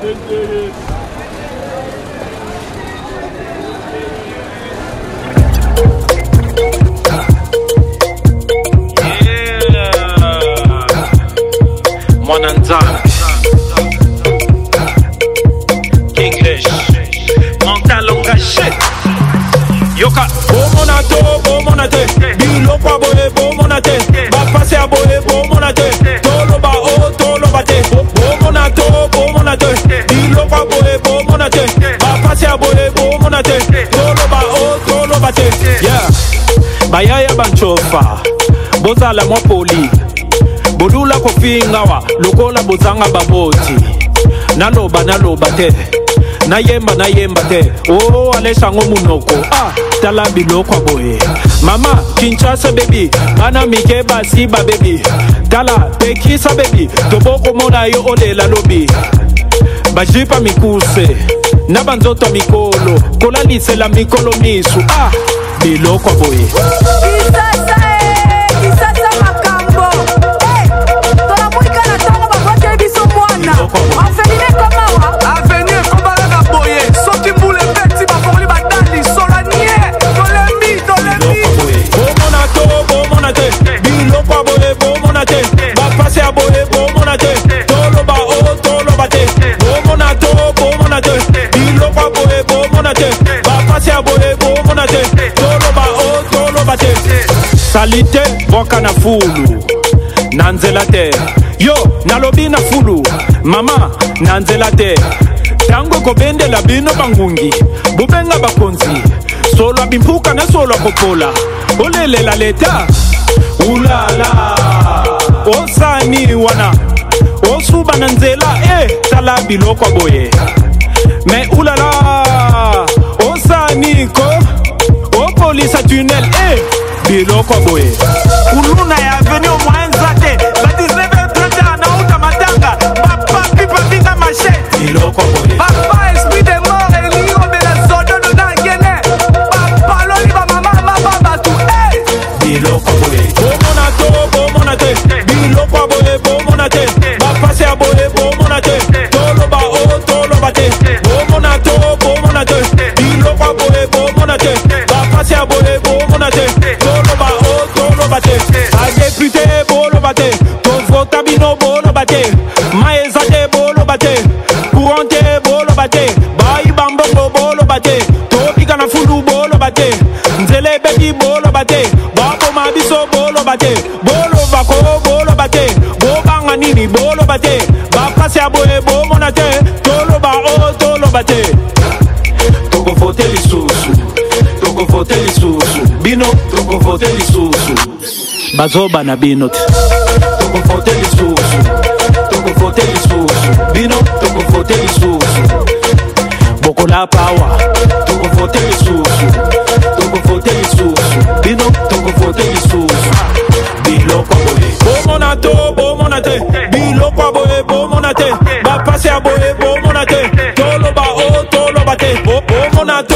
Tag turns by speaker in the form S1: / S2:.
S1: English, mental engagé. Yoka, bon monate, Biloko boye, bon monate, va passer à boye, bon monate, toloba oh, tolobate, bon monate, Biloko boye, bon monate, va passer à boye, bon monate, toloba oh, tolobate. Yeah, bayaya banchofa, boza la mwa poli. Bolula kofinga wa lokola bozanga baboti naloba te nayemba te oh Alesh ngo munoko tala biloko boye mama Kinshasa baby bana mike basi ba baby tala tekisa baby toboko mona yo olela lobi bajipa mikuse na banzoto mikolo kola lisela mikolo misu biloko boye Salite boka na fulu nanzela te yo nalobi na fulu mama nanzela te tango kobende la bino bangungi bubenga bakonzi solo bimpuka na solo kopola olele la leta ulala osani wana osuba nanzela tala biloko boye me ulala osani ko o police tunnel Biloko boye Kuluna ya veni au moins zate Ba 19h30 na uta matanga Papa pipa vinga machete Biloko boye Papa esprit de mort et l'iro de la zone de Nangene Papa loli ba mama baba tu Biloko boye Bo monate Biloko boye bo monate Ba passe a boye bo monate Tolo ba o tolo bate Bo monate Biloko boye bo monate Ba passe a boye bo monate Extrait bolo bate, Tovo tabino bolo bate, Maezate bolo bate, Courante bolo bate, Bayi bambongo bolo bate, Tobi kana fulu bolo bate, Nzele bebi bolo bate, Babo mabiso bolo bate, Bolo bako bolo bate, Bobanga nini bolo bate, Bapase aboye bo monate, Tolo ba o tolo bate. Toko fote lisusu, Bino, toko fote lisusu. Bazoba na binot Toko fote lisusu Bino toko fote lisusu Boko la power Toko fote lisusu Bino toko fote lisusu Biloko boye Bo monate Biloko boye bo monate Ba passe a boye bo monate Tolo ba o tolo bate Bo